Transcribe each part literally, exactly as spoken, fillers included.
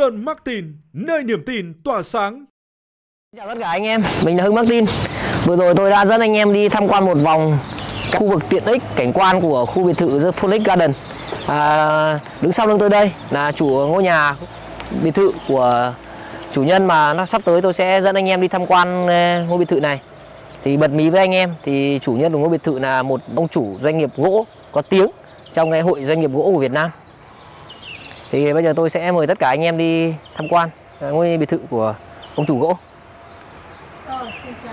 Sơn Martin, nơi niềm tin tỏa sáng. Chào tất cả anh em, mình là Hưng Martin. Vừa rồi tôi đã dẫn anh em đi tham quan một vòng khu vực tiện ích cảnh quan của khu biệt thự The Phoenix Garden. À, đứng sau lưng tôi đây là chủ ngôi nhà biệt thự của chủ nhân mà nó sắp tới tôi sẽ dẫn anh em đi tham quan ngôi biệt thự này. Thì bật mí với anh em thì chủ nhân của ngôi biệt thự là một ông chủ doanh nghiệp gỗ có tiếng trong cái hội doanh nghiệp gỗ của Việt Nam. Thì bây giờ tôi sẽ mời tất cả anh em đi tham quan ngôi biệt thự của ông chủ gỗ. Ờ, xin chào.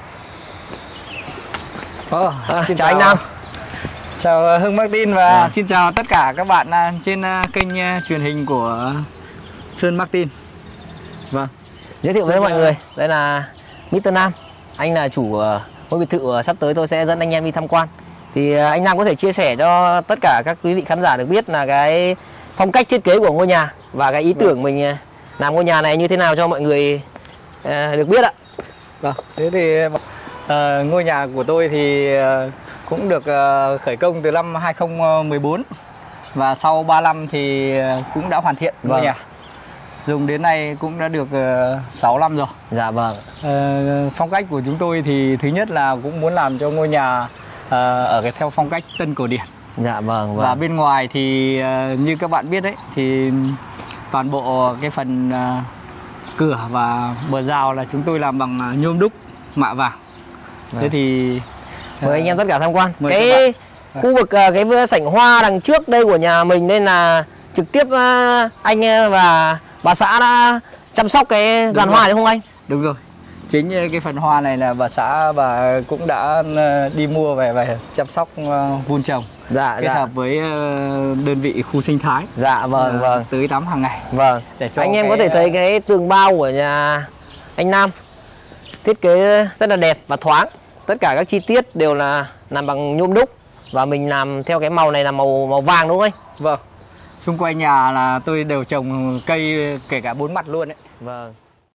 Oh, À, xin chào chào anh Nam. Chào Hưng Martin và À. xin chào tất cả các bạn trên kênh truyền hình của Sơn Martin. Vâng. Giới thiệu với mọi người, đây là mít tơ Nam. Anh là chủ ngôi biệt thự sắp tới tôi sẽ dẫn anh em đi tham quan. Thì anh Nam có thể chia sẻ cho tất cả các quý vị khán giả được biết là cái phong cách thiết kế của ngôi nhà và cái ý tưởng mình làm ngôi nhà này như thế nào cho mọi người được biết ạ. Vâng. Thế thì uh, ngôi nhà của tôi thì uh, cũng được uh, khởi công từ năm hai không một bốn và sau ba năm thì cũng đã hoàn thiện ngôi Vâng. nhà. Dùng đến nay cũng đã được uh, sáu năm rồi. Dạ vâng. Uh, phong cách của chúng tôi thì thứ nhất là cũng muốn làm cho ngôi nhà uh, ở cái theo phong cách tân cổ điển. Dạ vâng, vâng. Và bên ngoài thì uh, như các bạn biết đấy thì toàn bộ cái phần uh, cửa và bờ rào là chúng tôi làm bằng uh, nhôm đúc mạ vàng. Vâng. Thế thì Mời anh em tất cả tham quan. Mời Cái các khu vực cái sảnh hoa đằng trước đây của nhà mình nên là trực tiếp anh và bà xã đã chăm sóc cái giàn hoa đấy không anh? đúng rồi. Chính cái phần hoa này là bà xã bà cũng đã đi mua về và chăm sóc vun trồng. Dạ, kết dạ. hợp với đơn vị khu sinh thái. Dạ vâng, vâng. Tưới tắm hàng ngày. Vâng. Để cho anh em cái... có thể thấy cái tường bao của nhà anh Nam thiết kế rất là đẹp và thoáng. Tất cả các chi tiết đều là làm bằng nhôm đúc và mình làm theo cái màu này là màu màu vàng đúng không anh? Vâng. Xung quanh nhà là tôi đều trồng cây kể cả bốn mặt luôn đấy. Vâng.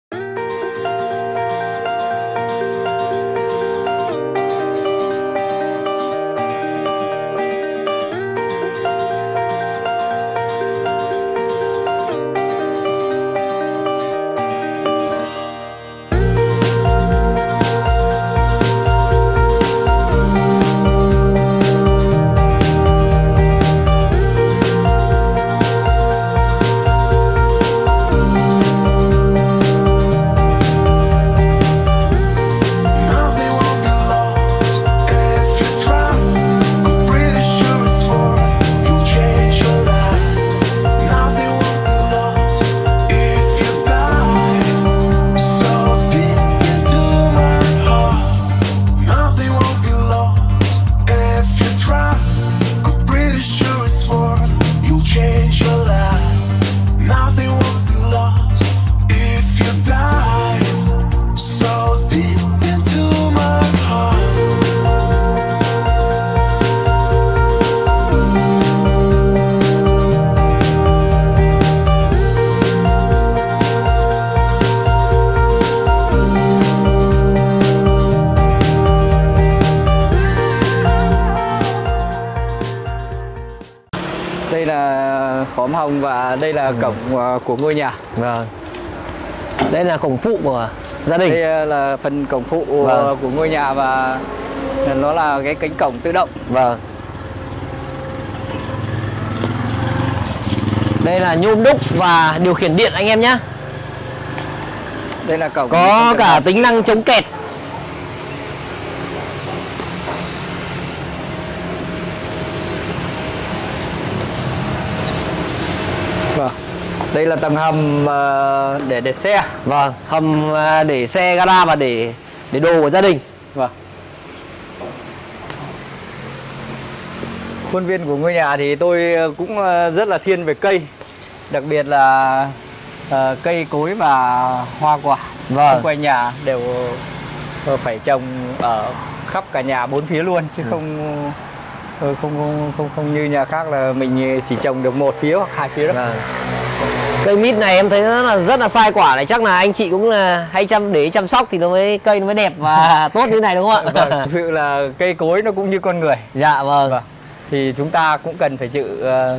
Đây là khóm hồng và đây là cổng của ngôi nhà. Vâng. Đây là cổng phụ của gia đình. Đây là phần cổng phụ Vâng. của ngôi nhà và nó là cái cánh cổng tự động. Vâng. Đây là nhôm đúc và điều khiển điện anh em nhé. Đây là cổng Có cả tính năng chống kẹt. Vâng. Đây là tầng hầm để để xe. Vâng, hầm để xe gara và để để đồ của gia đình. Vâng. Khuôn viên của ngôi nhà thì tôi cũng rất là thiên về cây, đặc biệt là uh, cây cối và hoa quả. Vâng. Xung quanh nhà đều phải trồng ở khắp cả nhà bốn phía luôn chứ ừ. không, không không không không như nhà khác là mình chỉ trồng được một phía hoặc hai phía đó. Vâng. Cây mít này em thấy rất là rất là sai quả này, chắc là anh chị cũng là hay chăm để chăm sóc thì nó mới cây nó mới đẹp và tốt như thế này đúng không ạ? Vâng, thực sự là cây cối nó cũng như con người. Dạ vâng. Vâng. Thì chúng ta cũng cần phải chịu uh,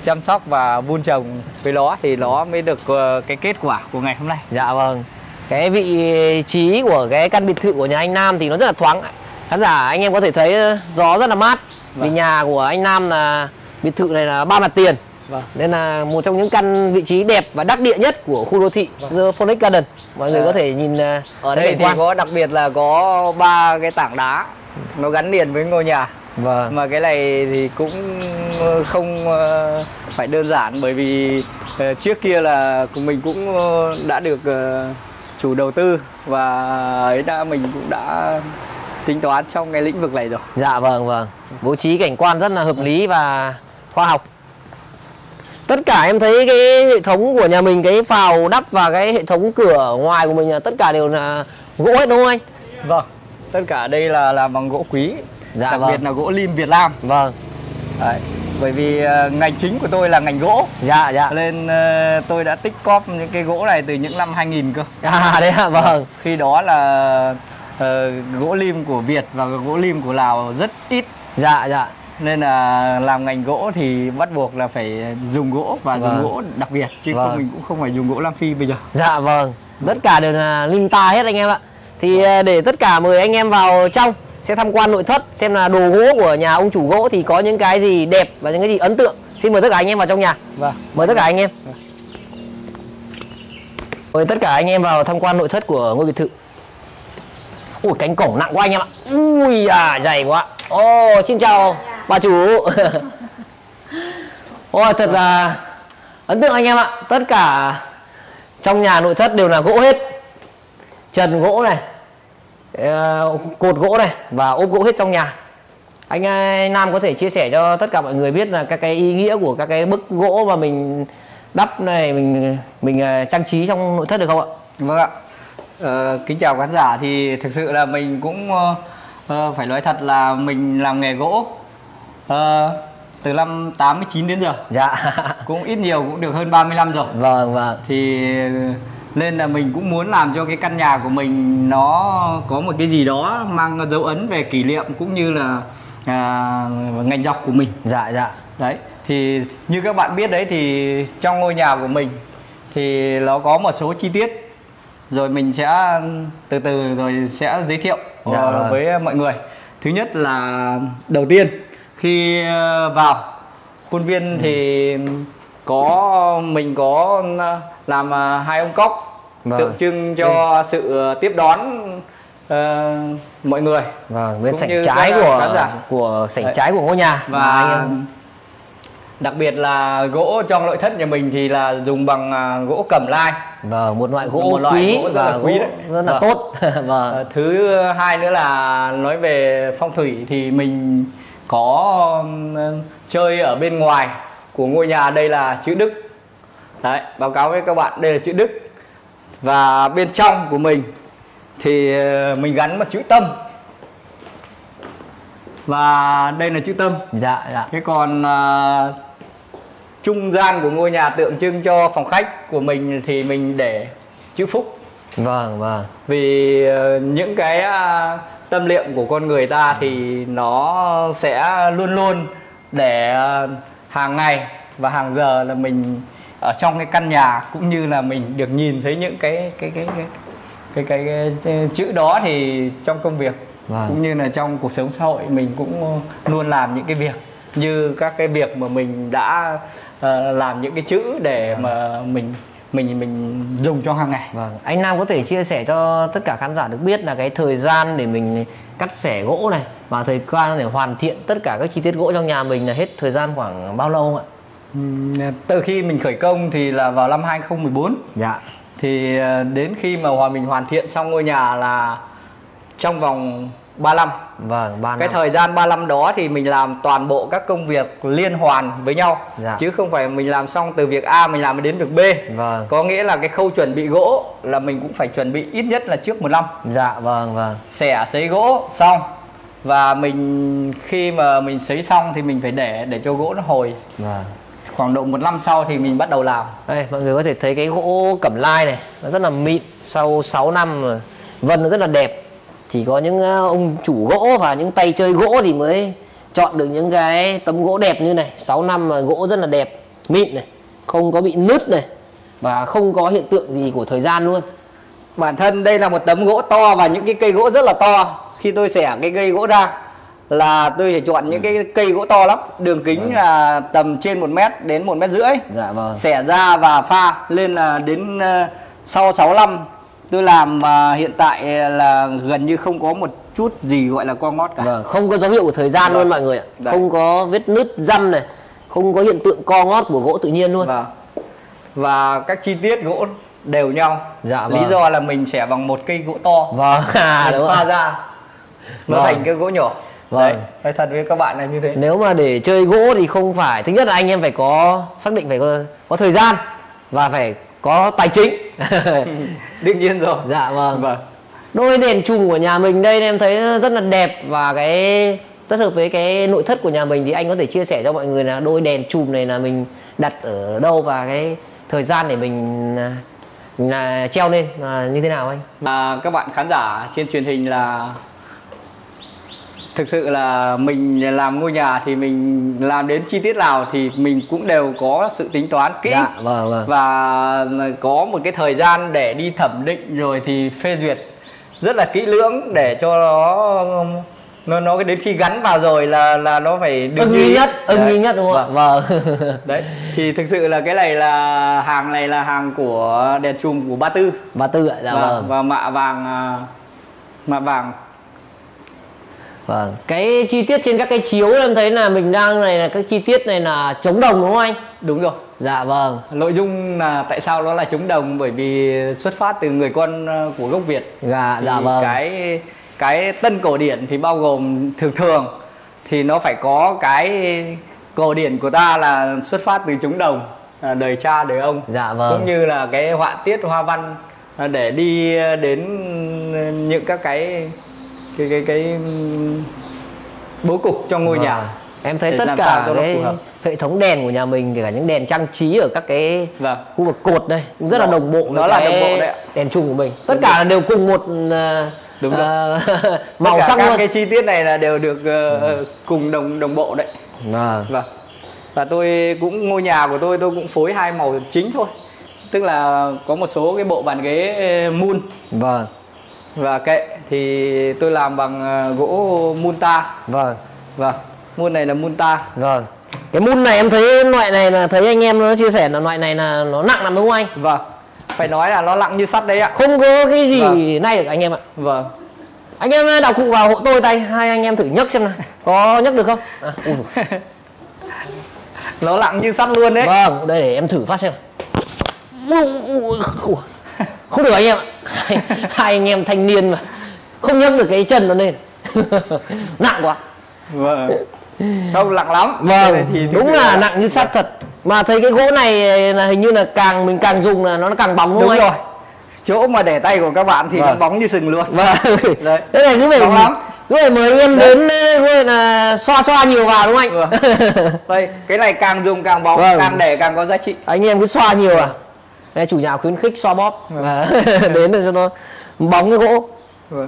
chăm sóc và vun trồng với nó thì nó mới được uh, cái kết quả của ngày hôm nay. Dạ vâng. Cái vị trí của cái căn biệt thự của nhà anh Nam thì nó rất là thoáng. Khán giả anh em có thể thấy gió rất là mát. Vâng. Vì nhà của anh Nam là biệt thự này là ba mặt tiền. Vâng. Nên là một trong những căn vị trí đẹp và đắc địa nhất của khu đô thị vâng. The Phoenix Garden. Mọi người à. có thể nhìn ở đây thì quan. Có đặc biệt là có ba cái tảng đá nó gắn liền với ngôi nhà. Vâng. Mà cái này thì cũng không phải đơn giản, bởi vì trước kia là mình cũng đã được chủ đầu tư và ấy đã mình cũng đã tính toán trong cái lĩnh vực này rồi. Dạ vâng vâng. Bố trí cảnh quan rất là hợp lý và khoa học. Tất cả em thấy cái hệ thống của nhà mình, cái phào đắp và cái hệ thống cửa ngoài của mình là tất cả đều là gỗ hết đúng không anh? Vâng. Tất cả đây là làm bằng gỗ quý. Dạ, đặc vâng. biệt là gỗ lim Việt Nam. Vâng. Đấy. Bởi vì uh, ngành chính của tôi là ngành gỗ. Dạ dạ. Nên uh, tôi đã tích cóp những cái gỗ này từ những năm hai nghìn cơ. À đấy ạ, vâng. Khi đó là uh, gỗ lim của Việt và gỗ lim của Lào rất ít. Dạ dạ. Nên là làm ngành gỗ thì bắt buộc là phải dùng gỗ và vâng. dùng gỗ đặc biệt, chứ vâng. không mình cũng không phải dùng gỗ Nam Phi bây giờ. Dạ vâng. Tất cả đều là lim ta hết anh em ạ. Thì để tất cả mời anh em vào trong sẽ tham quan nội thất, xem là đồ gỗ của nhà ông chủ gỗ thì có những cái gì đẹp và những cái gì ấn tượng. Xin mời tất cả anh em vào trong nhà. Vâng. Mời tất cả anh em. Vâng. Mời tất cả anh em vào tham quan nội thất của ngôi biệt thự. Ui, cánh cổng nặng quá anh em ạ. Ui à, dày quá. Ồ, oh, xin chào bà chủ. Ôi, oh, thật là ấn tượng anh em ạ. Tất cả trong nhà nội thất đều là gỗ hết. Trần gỗ này, cột gỗ này và ốp gỗ hết trong nhà. Anh Nam có thể chia sẻ cho tất cả mọi người biết là các cái ý nghĩa của các cái bức gỗ mà mình đắp này, mình mình trang trí trong nội thất được không ạ? Vâng ạ. Ờ, kính chào khán giả. Thì thực sự là mình cũng uh, phải nói thật là mình làm nghề gỗ uh, từ năm tám mươi chín đến giờ. Dạ. Cũng ít nhiều cũng được hơn ba mươi năm rồi. Vâng vâng. Thì nên là mình cũng muốn làm cho cái căn nhà của mình nó có một cái gì đó mang dấu ấn về kỷ niệm cũng như là à, ngành dọc của mình. Dạ dạ. Đấy, thì như các bạn biết đấy, thì trong ngôi nhà của mình thì nó có một số chi tiết rồi mình sẽ từ từ rồi sẽ giới thiệu dạ, vâng. với mọi người. Thứ nhất là đầu tiên khi vào khuôn viên ừ. thì có mình có làm hai ông cóc vâng. tượng trưng cho ừ. sự tiếp đón uh, mọi người. Vâng, bên sảnh trái của của sảnh Đấy. trái của ngôi nhà. Và anh em... đặc biệt là gỗ trong nội thất nhà mình thì là dùng bằng uh, gỗ cẩm lai. Vâng, một loại gỗ một loại quý gỗ rất là quý đấy. Rất là vâng. tốt. Vâng. Uh, thứ hai nữa là nói về phong thủy thì mình có uh, chơi ở bên ngoài của ngôi nhà, đây là chữ Đức. Đấy, báo cáo với các bạn đây là chữ Đức. Và bên trong của mình thì mình gắn một chữ Tâm. Và đây là chữ Tâm. Dạ dạ. Thế còn uh, trung gian của ngôi nhà tượng trưng cho phòng khách của mình thì mình để chữ Phúc. Vâng vâng. Vì uh, những cái uh, tâm niệm của con người ta thì nó sẽ luôn luôn để uh, hàng ngày và hàng giờ là mình ở trong cái căn nhà, cũng như là mình được nhìn thấy những cái cái cái cái cái, cái, cái, cái chữ đó thì trong công việc vâng. cũng như là trong cuộc sống xã hội mình cũng luôn làm những cái việc như các cái việc mà mình đã uh, làm những cái chữ để vâng. mà mình mình mình dùng cho hàng ngày. Vâng. Anh Nam có thể chia sẻ cho tất cả khán giả được biết là cái thời gian để mình cắt xẻ gỗ này và thời gian để hoàn thiện tất cả các chi tiết gỗ trong nhà mình là hết thời gian khoảng bao lâu không ạ? Từ khi mình khởi công thì là vào năm hai không một bốn. Dạ. Thì đến khi mà hòa mình hoàn thiện xong ngôi nhà là trong vòng ba mươi lăm. Vâng, ba năm. Cái thời gian ba mươi lăm đó thì mình làm toàn bộ các công việc liên hoàn với nhau. Dạ. Chứ không phải mình làm xong từ việc A mình làm đến việc B. Vâng. Có nghĩa là cái khâu chuẩn bị gỗ là mình cũng phải chuẩn bị ít nhất là trước một năm. Dạ vâng vâng. Xẻ sấy gỗ xong. Và mình khi mà mình sấy xong thì mình phải để để cho gỗ nó hồi. Vâng. Khoảng độ một năm sau thì mình bắt đầu làm. Đây, mọi người có thể thấy cái gỗ cẩm lai này nó rất là mịn. Sau sáu năm rồi, vân nó rất là đẹp. Chỉ có những ông chủ gỗ và những tay chơi gỗ thì mới chọn được những cái tấm gỗ đẹp như này. Sáu năm mà gỗ rất là đẹp. mịn này, không có bị nứt này, và không có hiện tượng gì của thời gian luôn. Bản thân đây là một tấm gỗ to và những cái cây gỗ rất là to. Khi tôi xẻ cái cây gỗ ra là tôi phải chọn những cái cây gỗ to lắm, đường kính vâng. là tầm trên một mét đến một mét rưỡi. Dạ vâng. Xẻ ra và pha lên là đến uh, sau sáu năm tôi làm uh, hiện tại là gần như không có một chút gì gọi là co ngót cả. Vâng, không có dấu hiệu của thời gian vâng. luôn mọi người ạ. Đấy. Không có vết nứt răm này, không có hiện tượng co ngót của gỗ tự nhiên luôn. Vâng. Và các chi tiết gỗ đều nhau. Dạ vâng. Lý do là mình xẻ bằng một cây gỗ to. Vâng. À, mình đúng pha rồi. ra nó vâng. thành cái gỗ nhỏ. Vâng. Đấy, nói thật với các bạn là như thế. Nếu mà để chơi gỗ thì không phải, thứ nhất là anh em phải có xác định phải có, có thời gian và phải có tài chính. Đương nhiên rồi. Dạ vâng. Vâng. Đôi đèn chùm của nhà mình đây em thấy rất là đẹp và cái rất hợp với cái nội thất của nhà mình, thì anh có thể chia sẻ cho mọi người là đôi đèn chùm này là mình đặt ở đâu và cái thời gian để mình là treo lên là như thế nào anh? À, các bạn khán giả trên truyền hình là thực sự là mình làm ngôi nhà thì mình làm đến chi tiết nào thì mình cũng đều có sự tính toán kỹ. Dạ, vâng, vâng. Và có một cái thời gian để đi thẩm định rồi thì phê duyệt rất là kỹ lưỡng để cho nó nó nó đến khi gắn vào rồi là là nó phải được ưng ý nhất, ưng ý nhất đúng không ạ? Vâng. Đấy, thì thực sự là cái này là hàng này là hàng của đèn chùm của Ba Tư. Ba Tư ạ, dạ và, vâng. Và mạ vàng mạ vàng. Vâng, cái chi tiết trên các cái chiếu em thấy là mình đang này là các chi tiết này là chống đồng đúng không anh? Đúng rồi. Dạ vâng. Nội dung là tại sao nó là chống đồng, bởi vì xuất phát từ người con của gốc Việt. Dạ, thì dạ vâng. Cái cái tân cổ điển thì bao gồm thường thường thì nó phải có cái cổ điển của ta là xuất phát từ chống đồng, đời cha đời ông. Dạ vâng. Cũng như là cái họa tiết hoa văn để đi đến những các cái cái cái cái bố cục trong ngôi vâng. nhà. Em thấy tất cả cái hệ thống đèn của nhà mình, kể cả những đèn trang trí ở các cái vâng. khu vực cột đây cũng rất Đó. là đồng bộ. Nó là đồng bộ đấy ạ. Đèn chung của mình tất Đúng cả rồi. là đều cùng một Đúng rồi. uh, màu sắc các luôn. Cái chi tiết này là đều được uh, ừ. cùng đồng đồng bộ đấy. Vâng. Vâng. Và tôi cũng ngôi nhà của tôi tôi cũng phối hai màu chính thôi, tức là có một số cái bộ bàn ghế mun. Vâng. Và kệ thì tôi làm bằng gỗ munta. Vâng. Vâng. Mun này là munta. Vâng. Cái mun này em thấy loại này là thấy anh em nó chia sẻ là loại này là nó nặng lắm đúng không anh? Vâng. Phải nói là nó nặng như sắt đấy ạ. Không có cái gì vâng. nay được anh em ạ. Vâng. Anh em đào cụ vào hộ tôi tay, hai anh em thử nhấc xem nào. Có nhấc được không? À, nó nặng như sắt luôn đấy. Vâng, đây để em thử phát xem. Không được anh em ạ. Hai anh em thanh niên mà không nhấc được cái chân nó lên. Nặng quá. Vâng. Không, nặng lắm. Vâng, thì đúng là nặng như sắt thật. Mà thấy cái gỗ này là hình như là càng mình càng dùng là nó càng bóng đúng không? Đúng rồi. Chỗ mà để tay của các bạn thì vâng. nó bóng như sừng luôn. Vâng. Đấy. Thế này cứ phải bóng lắm. Cứ phải mời anh em Đấy. đến gọi là xoa xoa nhiều vào đúng không anh? Vâng. Đây, cái này càng dùng càng bóng, vâng. càng để càng có giá trị. Anh em cứ xoa nhiều à? Đây, chủ nhà khuyến khích xoa bóp. Vâng. Đến để cho nó bóng cái gỗ. Vâng.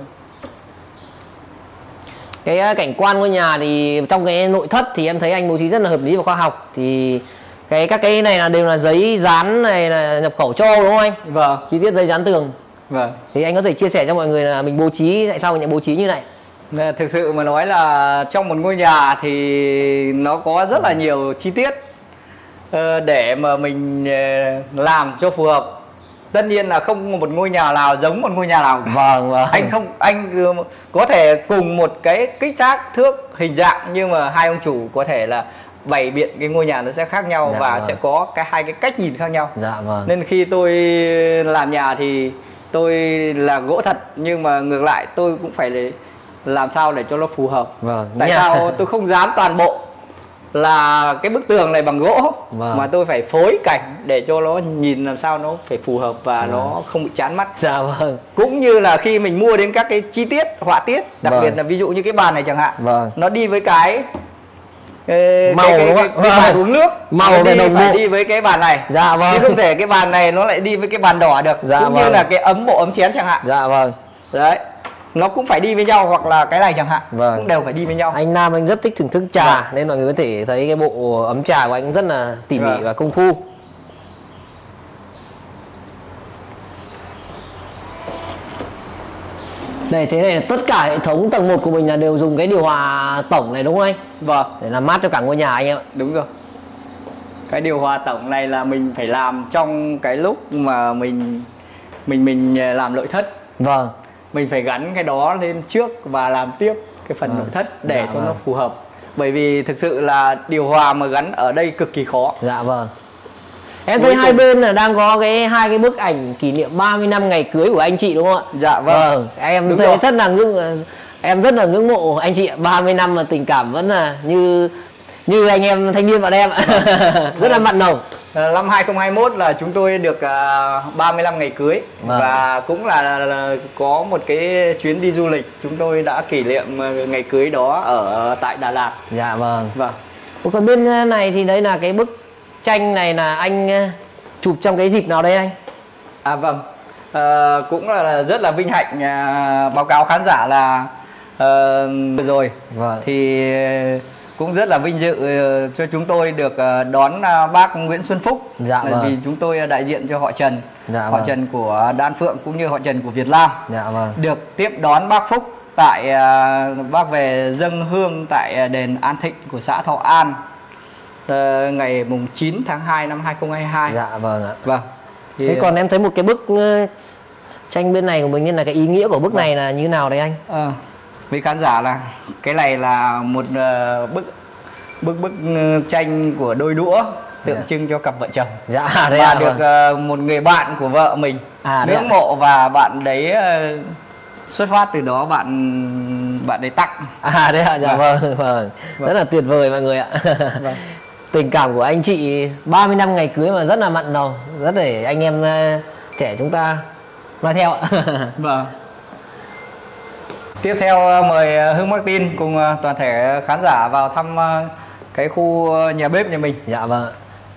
Cái cảnh quan ngôi nhà thì trong cái nội thất thì em thấy anh bố trí rất là hợp lý và khoa học. Thì cái các cái này là đều là giấy dán này là nhập khẩu châu đúng không anh? Vâng. Chi tiết giấy dán tường. Vâng. Thì anh có thể chia sẻ cho mọi người là mình bố trí tại sao mình lại bố trí như này? Thực sự mà nói là trong một ngôi nhà thì nó có rất là nhiều chi tiết để mà mình làm cho phù hợp. Tất nhiên là không một ngôi nhà nào giống một ngôi nhà nào cả. Vâng, vâng. Anh không anh có thể cùng một cái kích thước thước hình dạng nhưng mà hai ông chủ có thể là bày biện cái ngôi nhà nó sẽ khác nhau. Dạ, và vâng. sẽ có cái hai cái cách nhìn khác nhau. Dạ, vâng. Nên khi tôi làm nhà thì tôi là gỗ thật nhưng mà ngược lại tôi cũng phải làm sao để cho nó phù hợp. Vâng. Tại nhà. sao tôi không dám toàn bộ là cái bức tường này bằng gỗ, vâng. mà tôi phải phối cảnh để cho nó nhìn làm sao nó phải phù hợp và vâng. nó không bị chán mắt. Dạ vâng. Cũng như là khi mình mua đến các cái chi tiết họa tiết, đặc vâng. biệt là ví dụ như cái bàn này chẳng hạn, vâng. nó đi với cái cái, màu cái, cái, cái, cái bàn vâng. uống nước, màu đi, đồng phải bộ. đi với cái bàn này. Dạ vâng. Chứ không thể cái bàn này nó lại đi với cái bàn đỏ được. Dạ cũng vâng. như là cái ấm bộ ấm chén chẳng hạn. Dạ vâng. Đấy. nó cũng phải đi với nhau, hoặc là cái này chẳng hạn, Vâng. cũng đều phải đi với nhau. Anh Nam anh rất thích thưởng thức trà, Vâng. nên mọi người có thể thấy cái bộ ấm trà của anh rất là tỉ mỉ Vâng. và công phu. Đây, thế này là tất cả hệ thống tầng một của mình là đều dùng cái điều hòa tổng này đúng không anh? Vâng, Để làm mát cho cả ngôi nhà anh em ạ. đúng rồi. Cái điều hòa tổng này là mình phải làm trong cái lúc mà mình mình mình làm nội thất, Vâng. mình phải gắn cái đó lên trước và làm tiếp cái phần Vâng. nội thất để Dạ cho nó vâng. phù hợp. Bởi vì thực sự là điều hòa mà gắn ở đây cực kỳ khó. Dạ vâng. Em Cuối thấy hai cùng- bên là đang có cái hai cái bức ảnh kỷ niệm ba mươi năm ngày cưới của anh chị đúng không ạ? Dạ vâng. Em Đúng thấy rồi. rất là ngưỡng em rất là ngưỡng mộ anh chị ạ. ba mươi năm mà tình cảm vẫn là như như anh em thanh niên bọn em ạ. Rất là mặn nồng. Ờ, Năm hai không hai mốt là chúng tôi được uh, ba mươi lăm ngày cưới. Vâng. Và cũng là, là, là có một cái chuyến đi du lịch. Chúng tôi đã kỷ niệm ờ, ngày cưới đó ở tại Đà Lạt. Dạ vâng. Vâng. Ủa, còn bên này thì đấy là cái bức tranh này là anh ờ, chụp trong cái dịp nào đấy anh? À vâng, Ờ, cũng là rất là vinh hạnh à, báo cáo khán giả là ờ, vừa rồi Vâng. thì cũng rất là vinh dự ờ, cho chúng tôi được ờ, đón à, bác Nguyễn Xuân Phúc. Dạ Là vâng. vì chúng tôi đại diện cho họ Trần, Dạ họ vâng. Trần của Đan Phượng cũng như họ Trần của Việt Nam, Dạ vâng. được tiếp đón bác Phúc tại à, bác về dâng hương tại đền An Thịnh của xã Thọ An ờ, ngày mùng chín tháng hai năm hai không hai hai. Dạ vâng ạ. Vâng. Thì- Thế còn em thấy một cái bức ờ, tranh bên này của mình, nên là cái ý nghĩa của bức này là như nào đấy anh? Ờ, với khán giả là cái này là một ờ, bức bức bức ờ, tranh của đôi đũa tượng Dạ. trưng cho cặp vợ chồng. Dạ đấy Và ạ. được Vâng. ờ, một người bạn của vợ mình À, đấy ngưỡng ạ. mộ, và bạn đấy ờ, xuất phát từ đó bạn bạn đấy tặng. À đấy ạ, dạ Vâng. vâng, vâng. Vâng. Rất là tuyệt vời mọi người ạ. Vâng. Tình cảm của anh chị ba mươi năm ngày cưới mà rất là mặn nồng, rất để anh em ờ, trẻ chúng ta nói theo ạ. Vâng. Tiếp theo ờ, mời ờ, Hưng Martin cùng ờ, toàn thể khán giả vào thăm ờ, cái khu ờ, nhà bếp nhà mình. Dạ vâng.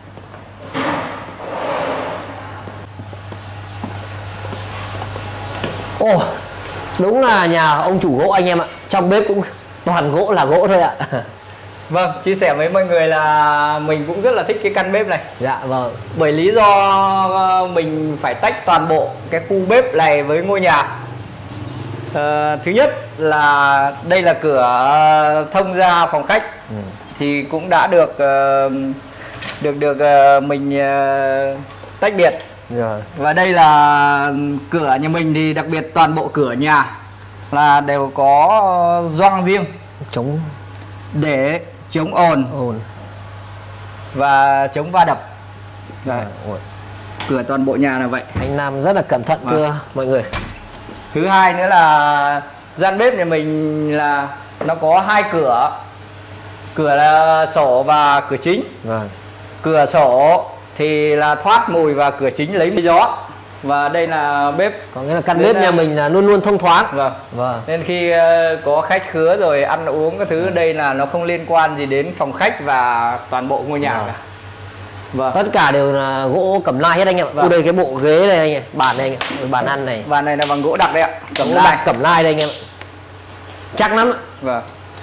Ồ, đúng là nhà ông chủ gỗ anh em ạ. Trong bếp cũng toàn gỗ là gỗ thôi ạ. Vâng, chia sẻ với mọi người là mình cũng rất là thích cái căn bếp này. Dạ vâng. Bởi lý do ờ, mình phải tách toàn bộ cái khu bếp này với ngôi nhà. Ờ, thứ nhất là đây là cửa thông ra phòng khách, Ừ. thì cũng đã được ờ, được được ờ, mình ờ, tách biệt. Rồi. Và đây là cửa nhà mình, thì đặc biệt toàn bộ cửa nhà là đều có gioăng riêng Chống để chống ồn ồn. và chống va đập. Đấy, Ôi, cửa toàn bộ nhà là vậy. anh Nam rất là cẩn thận Vâng. thưa mọi người. Thứ hai nữa là gian bếp nhà mình là nó có hai cửa, cửa là sổ và cửa chính. Vâng. Cửa sổ thì là thoát mùi, và cửa chính lấy mùi gió. Và đây là bếp. Có nghĩa là căn Nên bếp là- nhà mình là luôn luôn thông thoáng. Vâng. Vâng. Nên khi ờ, có khách khứa rồi ăn uống các thứ, đây là nó không liên quan gì đến phòng khách và toàn bộ ngôi nhà Vâng. cả. Vâng. Tất cả đều là gỗ cẩm lai hết anh em ạ. Vâng. Ôi đây cái bộ ghế này anh ạ, bàn này anh ạ, bàn ăn này. Và này là bằng gỗ đặc đấy ạ, cẩm Gỗ lai. đặc cẩm lai đây anh em ạ. Chắc lắm ạ. Vâng.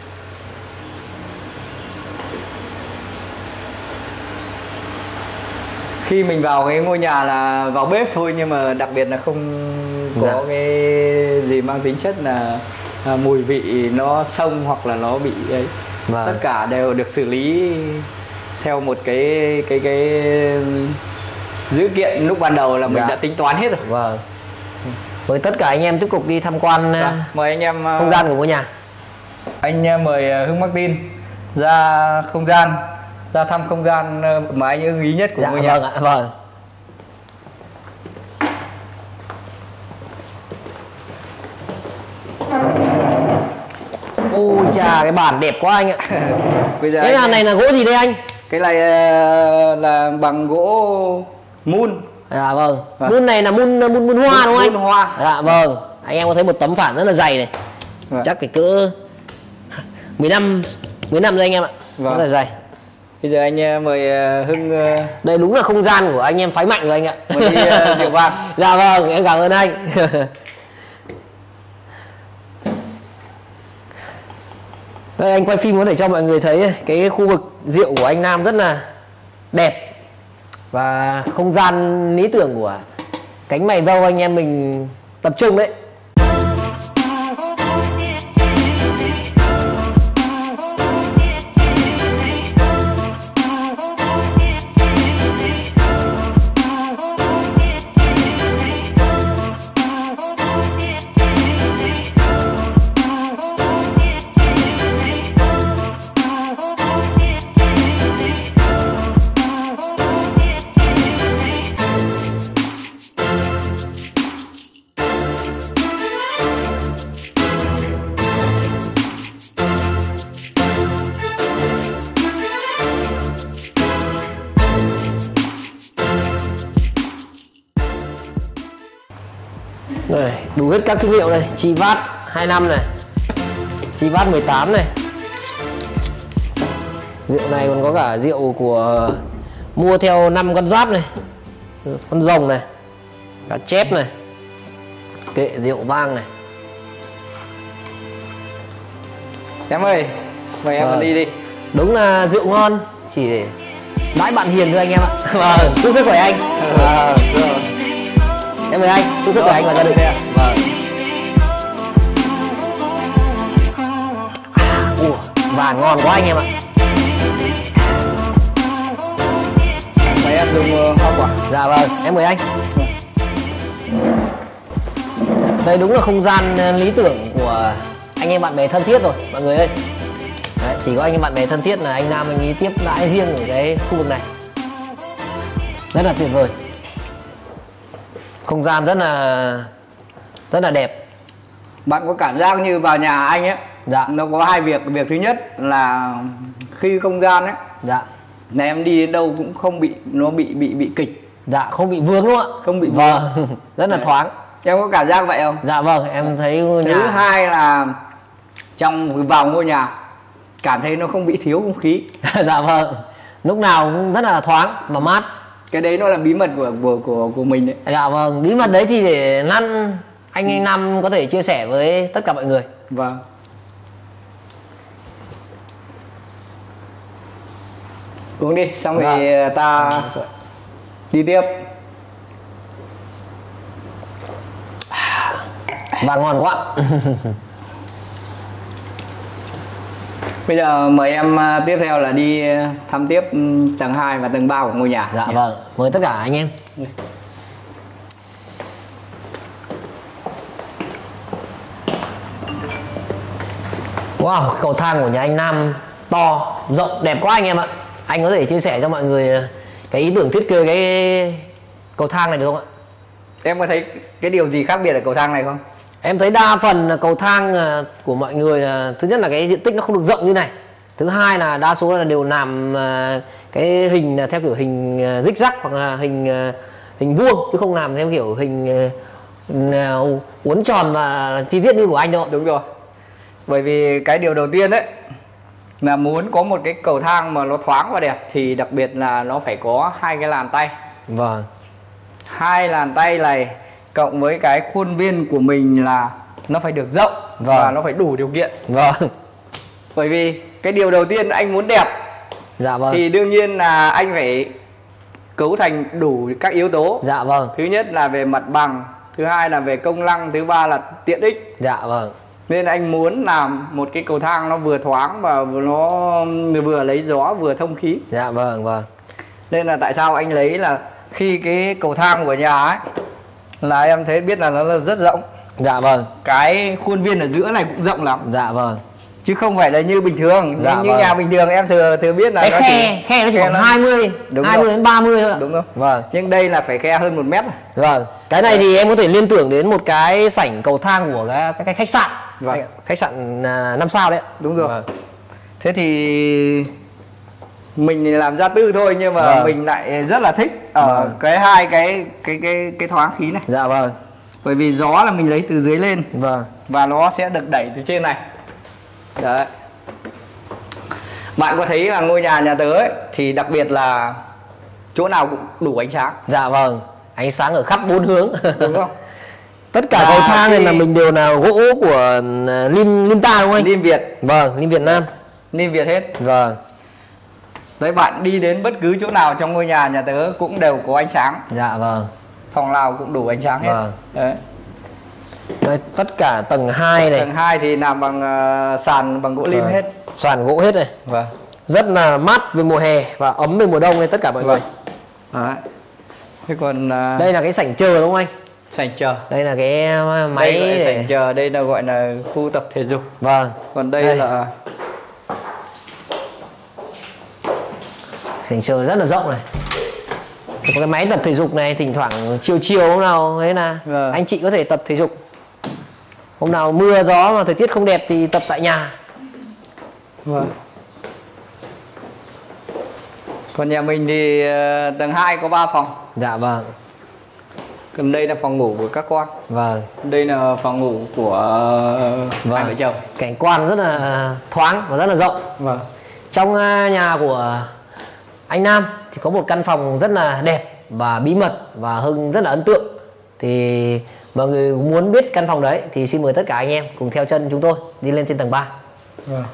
Khi mình vào cái ngôi nhà là vào bếp thôi, nhưng mà đặc biệt là không có Dạ. cái gì mang tính chất là à, mùi vị nó xông hoặc là nó bị ấy. Vâng. Tất cả đều được xử lý theo một cái cái cái dữ kiện lúc ban đầu là mình Dạ. đã tính toán hết rồi. Vâng. Với tất cả anh em tiếp tục đi tham quan Dạ. uh, Mời anh em uh, không gian của ngôi nhà. anh uh, mời uh, Hưng Martin ra không gian, ra thăm không gian uh, mà anh ưng ý nhất của Dạ ngôi nhà. vâng ạ, vâng. Ôi chà, cái bàn đẹp quá anh ạ. Bây giờ Cái anh- bàn này là gỗ gì đây anh? cái này uh, là bằng gỗ mun. Dạ vâng. Vâng. Mun này là mun mun mun hoa đúng không anh? Mun hoa. Dạ vâng. Anh em có thấy một tấm phản rất là dày này. Vâng. Chắc phải cỡ mười năm mười năm rồi anh em ạ. Vâng. Rất là dày. Bây giờ anh uh, mời uh, Hưng uh, Đây đúng là không gian của anh em phái mạnh rồi anh ạ. một ly uh, rượu vang. Dạ vâng, em cảm ơn anh. Đây, anh quay phim có thể cho mọi người thấy cái khu vực rượu của anh Nam rất là đẹp và không gian lý tưởng của cánh mày râu anh em mình tập trung đấy. Đây, đủ hết các thương hiệu này, Chivas hai năm này, Chivas mười tám này. Rượu này còn có cả rượu của mua theo năm con giáp này, con rồng này, cá chép này, kệ rượu vang này. Em ơi, mời em Vâng. đi đi. Đúng là rượu ngon, chỉ để đãi bạn hiền thôi anh em ạ. Vâng, chúc sức khỏe anh. Vâng, rồi. Em mời anh, chúc sức khỏe anh và gia đình. Vâng. À, ủa, vàng ngon quá anh em ạ. Mời em dùng hoa quả. Dạ vâng, em mời anh. Đây đúng là không gian lý tưởng của anh em bạn bè thân thiết rồi mọi người ơi. Đấy, chỉ có anh em bạn bè thân thiết là anh Nam anh ấy tiếp đãi riêng ở cái khu vực này. Rất là tuyệt vời. Không gian rất là rất là đẹp. Bạn có cảm giác như vào nhà anh ấy. Dạ. Nó có hai việc. Việc thứ nhất là khi không gian ấy, Dạ. là em đi đến đâu cũng không bị nó bị bị bị kịch, Dạ, không bị vướng đúng không ạ? không bị Vâng, rất là Đấy. thoáng. Em có cảm giác vậy không? Dạ vâng, em thấy ngôi nhà. Thứ hai là trong vào ngôi nhà cảm thấy nó không bị thiếu không khí. Dạ vâng, lúc nào cũng rất là thoáng mà mát. Cái đấy nó là bí mật của của của của mình đấy. Dạ vâng, bí mật đấy thì để Năn anh anh Nam có thể chia sẻ với tất cả mọi người. Vâng. Uống đi, xong Vâng. thì ta đi tiếp. Và ngon quá. Bây giờ mời em à, tiếp theo là đi thăm tiếp ừ, tầng hai và tầng ba của ngôi nhà. Dạ vâng, mời tất cả anh em. Wow, cầu thang của nhà anh Nam to, rộng, đẹp quá anh em ạ. Anh có thể chia sẻ cho mọi người cái ý tưởng thiết kế cái cầu thang này được không ạ? Em có thấy cái điều gì khác biệt ở cầu thang này không? Em thấy đa phần là cầu thang à, của mọi người là thứ nhất là cái diện tích nó không được rộng như này. Thứ hai là đa số là đều làm à, cái hình là theo kiểu hình à, rích rắc hoặc là hình à, hình vuông chứ không làm theo kiểu hình à, uốn tròn và chi tiết như của anh đâu. Đúng rồi. Bởi vì cái điều đầu tiên đấy là muốn có một cái cầu thang mà nó thoáng và đẹp thì đặc biệt là nó phải có hai cái làn tay. Vâng. Hai làn tay này cộng với cái khuôn viên của mình là nó phải được rộng Vâng. và nó phải đủ điều kiện. Vâng. Bởi vì cái điều đầu tiên anh muốn đẹp Dạ vâng. thì đương nhiên là anh phải cấu thành đủ các yếu tố. Dạ vâng. Thứ nhất là về mặt bằng, thứ hai là về công năng, thứ ba là tiện ích. Dạ vâng. Nên anh muốn làm một cái cầu thang nó vừa thoáng và nó vừa lấy gió vừa thông khí. Dạ vâng vâng. Nên là tại sao anh lấy là khi cái cầu thang của nhà ấy là em thấy biết là nó là rất rộng. Dạ vâng. Cái khuôn viên ở giữa này cũng rộng lắm. Dạ vâng. Chứ không phải là như bình thường. Dạ như vâng. nhà bình thường em thừa thừa biết là Cái nó khe, chỉ, khe nó chỉ khoảng nó- hai mươi, Đúng hai mươi rồi. đến ba mươi thôi ạ. Đúng rồi. Vâng. Nhưng đây là phải khe hơn một mét. Vâng, cái này thì em có thể liên tưởng đến một cái sảnh cầu thang của cái, cái, cái khách sạn. Vâng. Khách sạn à, năm sao đấy ạ. Đúng rồi. Vâng. Thế thì mình thì làm gia tư thôi nhưng mà Vâng. mình lại rất là thích ở Vâng. cái hai cái cái cái cái thoáng khí này. Dạ vâng. Bởi vì gió là mình lấy từ dưới lên Vâng. và nó sẽ được đẩy từ trên này. Đấy. Bạn có thấy là ngôi nhà nhà tớ ấy, thì đặc biệt là chỗ nào cũng đủ ánh sáng, Dạ vâng. Ánh sáng ở khắp bốn hướng. đúng không? Tất cả Và cầu thang này cái- là mình đều là gỗ của uh, lim lim ta đúng không anh? Lim Việt, Vâng, lim Việt Nam. Lim Việt hết. Vâng, Đấy, bạn đi đến bất cứ chỗ nào trong ngôi nhà nhà tớ cũng đều có ánh sáng, dạ vâng. phòng nào cũng đủ ánh sáng hết. Vâng. Đấy. Đây, tất cả tầng hai này, Tầng hai thì làm bằng uh, sàn bằng gỗ lim Vâng. hết. sàn gỗ hết này. Vâng. Rất là mát về mùa hè và ấm về mùa đông này tất cả mọi người. Đấy. Thế còn uh, Đây là cái sảnh chờ đúng không anh? sảnh chờ. Đây là cái máy Đây gọi là để... sảnh chờ, đây là gọi là khu tập thể dục. Vâng, Còn đây, Đây. là sảnh chờ rất là rộng này. Có cái máy tập thể dục này, thỉnh thoảng chiều chiều hôm nào ấy là Vâng. anh chị có thể tập thể dục. Hôm nào mưa gió mà thời tiết không đẹp thì tập tại nhà. vâng. Còn nhà mình thì uh, tầng hai có ba phòng. Dạ vâng, Còn đây là phòng ngủ của các con. vâng. Đây là phòng ngủ của uh, Vâng. hai vợ chồng. Cảnh quan rất là thoáng và rất là rộng. Vâng. Trong à, nhà của anh Nam thì có một căn phòng rất là đẹp và bí mật và Hưng rất là ấn tượng. Thì mọi người muốn biết căn phòng đấy thì xin mời tất cả anh em cùng theo chân chúng tôi đi lên trên tầng ba. Vâng.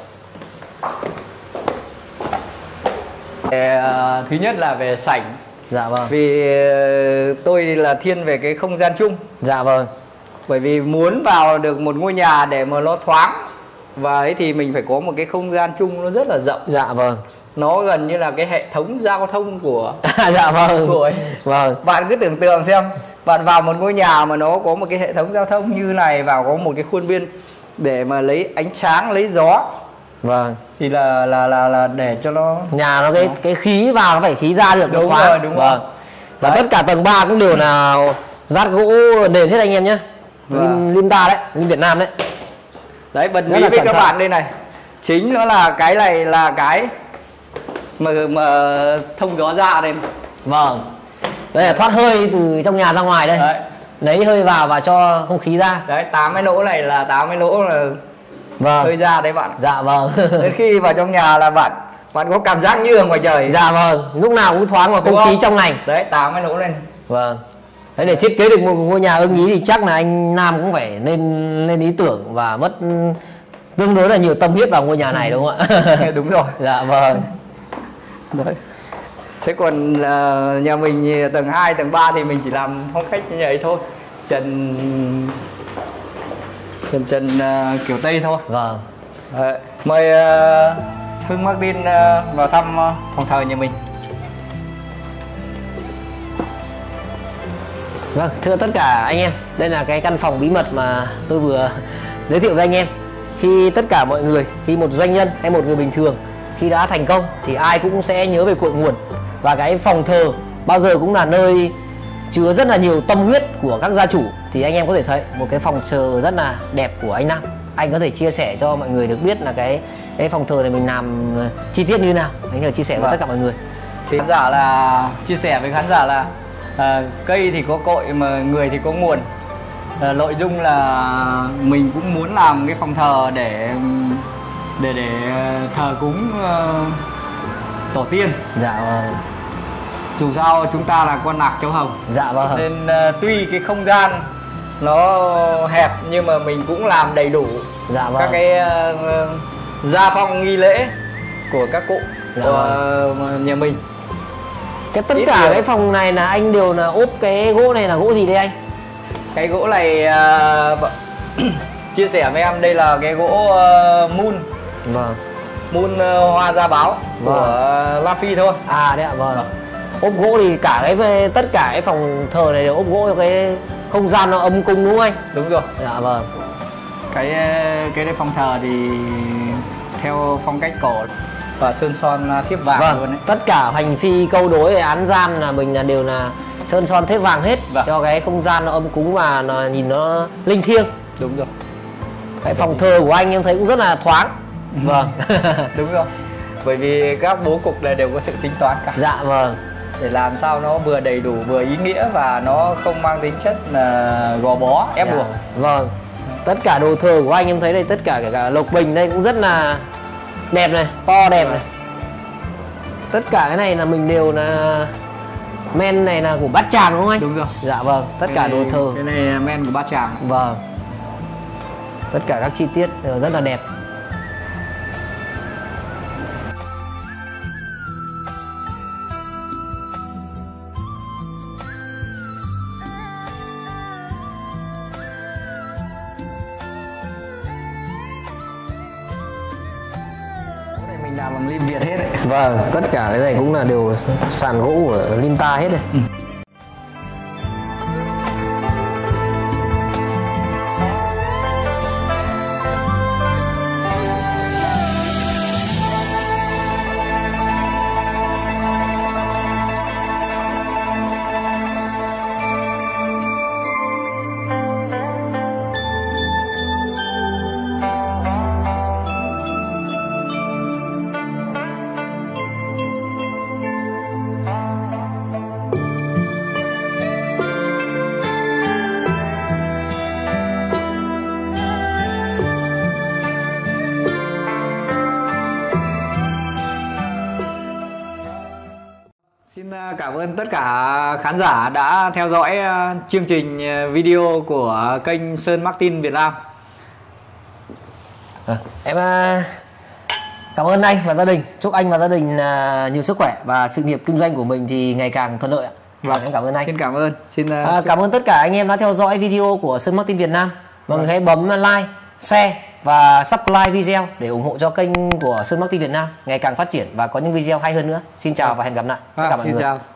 Về, uh, thứ nhất là về sảnh. Dạ vâng. Vì uh, tôi là thiên về cái không gian chung. Dạ vâng. Bởi vì muốn vào được một ngôi nhà để mà nó thoáng và ấy thì mình phải có một cái không gian chung nó rất là rộng. Dạ vâng. Nó gần như là cái hệ thống giao thông của Dạ vâng. của ấy. Vâng. Bạn cứ tưởng tượng xem, bạn vào một ngôi nhà mà nó có một cái hệ thống giao thông như này, vào có một cái khuôn viên để mà lấy ánh sáng, lấy gió Vâng. thì là là là là để cho nó Nhà nó cái cái khí vào nó phải khí ra được, nó Đúng thoáng. rồi, đúng Vâng. rồi. Và Đấy. tất cả tầng ba cũng đều là rát gỗ nền hết anh em nhé. Vâng. Lim, lim ta đấy, lim Việt Nam đấy. đấy bật Rất mí là với cẩn các thận. bạn đây này. Chính nó là cái này là cái mà mà thông gió ra đây. Vâng. Đây là thoát hơi từ trong nhà ra ngoài đây. Đấy. Lấy hơi vào và cho không khí ra. Đấy, tám cái lỗ này là tám cái lỗ là Vâng. hơi ra đấy bạn. Dạ vâng. Đến khi vào trong nhà là bạn bạn có cảm giác như ở ngoài trời. Dạ vâng, lúc nào cũng thoáng và Đúng không khí không? trong lành. Đấy, tám cái lỗ lên. Vâng. Đấy, để thiết kế được một ngôi nhà ưng ý thì chắc là anh Nam cũng phải lên lên ý tưởng và mất tương đối là nhiều tâm huyết vào ngôi nhà này đúng không ạ? Đúng rồi. Dạ vâng. Đấy. Thế còn uh, nhà mình tầng hai, tầng ba thì mình chỉ làm phong cách như vậy thôi. Trần Trần Trần uh, kiểu Tây thôi. Vâng. Đấy. Mời uh, Hưng Martin uh, vào thăm uh, phòng thờ nhà mình. Vâng, thưa tất cả anh em, đây là cái căn phòng bí mật mà tôi vừa giới thiệu với anh em. Khi tất cả mọi người, khi một doanh nhân hay một người bình thường khi đã thành công thì ai cũng sẽ nhớ về cội nguồn. Và cái phòng thờ bao giờ cũng là nơi chứa rất là nhiều tâm huyết của các gia chủ. Thì anh em có thể thấy một cái phòng thờ rất là đẹp của anh Nam. Anh có thể chia sẻ cho mọi người được biết là cái cái phòng thờ này mình làm chi tiết như nào. Anh có thể chia sẻ với Vâng. tất cả mọi người. Thì khán giả là chia sẻ với khán giả là à, cây thì có cội mà người thì có nguồn. À, nội dung là mình cũng muốn làm cái phòng thờ để để để thờ cúng uh, tổ tiên. Dạ vâng. Dù sao chúng ta là con nạc cháu hồng Dạ vâng. nên uh, tuy cái không gian nó hẹp nhưng mà mình cũng làm đầy đủ Dạ vâng. các cái uh, gia phong nghi lễ của các cụ Dạ của uh, nhà mình. Cái tất Ít cả nhiều. cái phòng này là anh đều là ốp cái gỗ này là gỗ gì đây anh? Cái gỗ này uh, vợ- chia sẻ với em, đây là cái gỗ uh, mun Vâng. mun uh, hoa gia báo Vâng. của uh, La Phi thôi. À đấy ạ, vâng. Ốp gỗ thì cả cái tất cả cái phòng thờ này đều ốp gỗ cho cái không gian nó âm cung đúng không anh? Đúng rồi. Dạ vâng. Cái uh, cái đây phòng thờ thì theo phong cách cổ và sơn son uh, thiếp vàng luôn Vâng. đấy. Tất cả hành phi câu đối án gian là mình là đều là sơn son thép vàng hết. Vâng. Cho cái không gian nó âm cúng và nó nhìn nó linh thiêng. Đúng rồi. Cái phòng thờ của anh em thấy cũng rất là thoáng. Vâng. Đúng rồi. Bởi vì các bố cục này đều có sự tính toán cả. Dạ vâng. Để làm sao nó vừa đầy đủ, vừa ý nghĩa và nó không mang tính chất là gò bó, ép Dạ. buộc. Vâng. Tất cả đồ thờ của anh em thấy đây, tất cả kể cả lộc bình đây cũng rất là đẹp này, to đẹp Vâng. này. Tất cả cái này là mình đều là Men này là của Bát Tràng đúng không anh? Đúng rồi. Dạ vâng, tất Cái cả này- đồ thờ. Cái này là men của Bát Tràng. Vâng. Tất cả các chi tiết đều rất là đẹp. Cái này mình làm bằng lim Việt hết đấy. Vâng, tất cả cái này cũng là đều sàn gỗ của Limta hết này. Ừ. Xin cảm ơn tất cả khán giả đã theo dõi chương trình video của kênh Sơn Martin Việt Nam. À, em à, cảm ơn anh và gia đình. Chúc anh và gia đình à, nhiều sức khỏe và sự nghiệp kinh doanh của mình thì ngày càng thuận lợi ạ. Vâng, em cảm ơn anh. Xin cảm ơn. Xin À, cảm ơn tất cả anh em đã theo dõi video của Sơn Martin Việt Nam. Mọi người hãy bấm like, share và subscribe video để ủng hộ cho kênh của Sơn Martin Việt Nam ngày càng phát triển và có những video hay hơn nữa. Xin chào và hẹn gặp lại tất cả à, mọi xin người. chào.